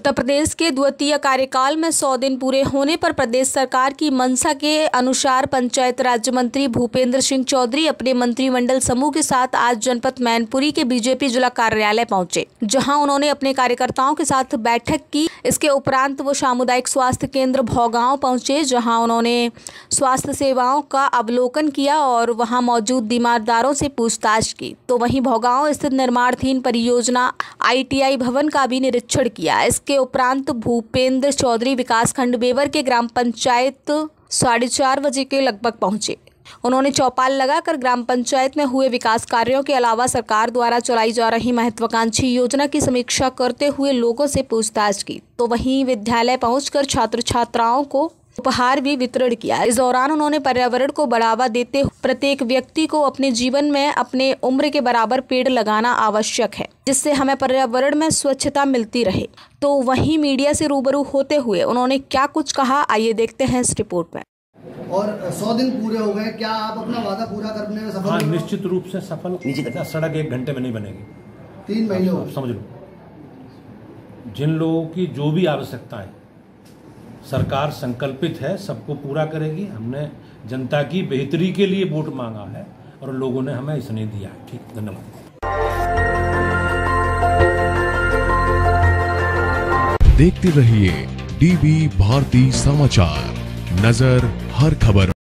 उत्तर प्रदेश के द्वितीय कार्यकाल में 100 दिन पूरे होने पर प्रदेश सरकार की मंशा के अनुसार पंचायत राज्य मंत्री भूपेंद्र सिंह चौधरी अपने मंत्रिमंडल समूह के साथ आज जनपद मैनपुरी के बीजेपी जिला कार्यालय पहुंचे, जहां उन्होंने अपने कार्यकर्ताओं के साथ बैठक की। इसके उपरांत वो सामुदायिक स्वास्थ्य केंद्र भौगांव पहुंचे, जहां उन्होंने स्वास्थ्य सेवाओं का अवलोकन किया और वहां मौजूद बीमारदारों से पूछताछ की। तो वहीं भौगांव स्थित निर्माणाधीन परियोजना ITI भवन का भी निरीक्षण किया। इसके उपरांत भूपेंद्र चौधरी विकासखंड बेवर के ग्राम पंचायत 4:30 बजे के लगभग पहुंचे। उन्होंने चौपाल लगाकर ग्राम पंचायत में हुए विकास कार्यों के अलावा सरकार द्वारा चलाई जा रही महत्वाकांक्षी योजना की समीक्षा करते हुए लोगों से पूछताछ की। तो वहीं विद्यालय पहुंचकर छात्र छात्राओं को उपहार भी वितरण किया। इस दौरान उन्होंने पर्यावरण को बढ़ावा देते हुए प्रत्येक व्यक्ति को अपने जीवन में अपने उम्र के बराबर पेड़ लगाना आवश्यक है, जिससे हमें पर्यावरण में स्वच्छता मिलती रहे। तो वहीं मीडिया से रूबरू होते हुए उन्होंने क्या कुछ कहा, आइए देखते हैं इस रिपोर्ट में। और 100 दिन पूरे हो गए, क्या आप अपना वादा पूरा करने में सफल? हाँ, निश्चित रूप से सफल। सड़क 1 घंटे में नहीं बनेगी, 3 महीने हो। समझ लो, जिन लोगों की जो भी आवश्यकता है सरकार संकल्पित है, सबको पूरा करेगी। हमने जनता की बेहतरी के लिए वोट मांगा है और लोगों ने हमें इसने दिया है। ठीक, धन्यवाद। देखते रहिए DB भारती समाचार, नजर हर खबर।